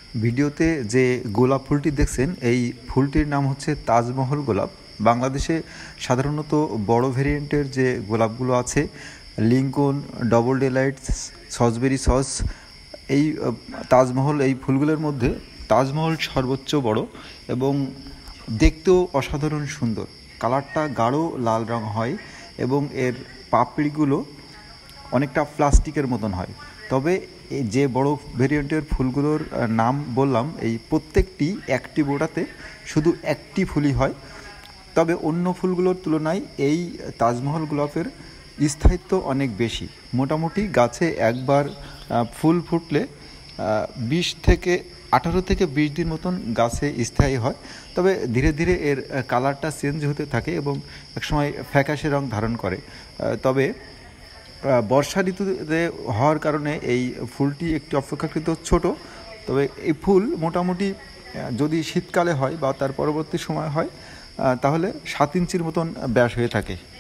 ভিডিওতে যে গোলাপ ফুলটি দেখছেন এই ফুলটির নাম হচ্ছে তাজমহল গোলাপ। বাংলাদেশে সাধারণত বড় ভেরিয়েন্টের যে গোলাপগুলো আছে লিঙ্কন, ডবল ডেলাইট, সসবেরি সস, এই তাজমহল এই ফুলগুলোর মধ্যে তাজমহল সর্বোচ্চ বড় এবং দেখতেও অসাধারণ সুন্দর। কালারটা গাঢ় লাল রং হয় এবং এর পাপড়িগুলো অনেকটা প্লাস্টিকের মতন হয়। তবে এই যে বড় ভেরিয়েন্টের ফুলগুলোর নাম বললাম এই প্রত্যেকটি একটি বোটাতে শুধু একটি ফুলই হয়। তবে অন্য ফুলগুলোর তুলনায় এই তাজমহল গোলাপের স্থায়িত্ব অনেক বেশি। মোটামুটি গাছে একবার ফুল ফুটলে 18 থেকে 20 দিন মতন গাছে স্থায়ী হয়। তবে ধীরে ধীরে এর কালারটা চেঞ্জ হতে থাকে এবং একসময় ফ্যাকাশে রং ধারণ করে। তবে বর্ষা ঋতুতে হওয়ার কারণে এই ফুলটি একটি অপেক্ষাকৃত ছোট। তবে এই ফুল মোটামুটি যদি শীতকালে হয় বা তার পরবর্তী সময় হয় তাহলে 7 ইঞ্চির মতন ব্যাস হয়ে থাকে।